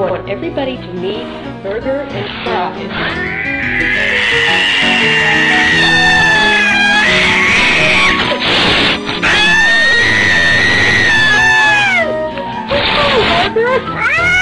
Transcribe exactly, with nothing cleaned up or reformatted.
want everybody to meet Burger and Fries. Burger!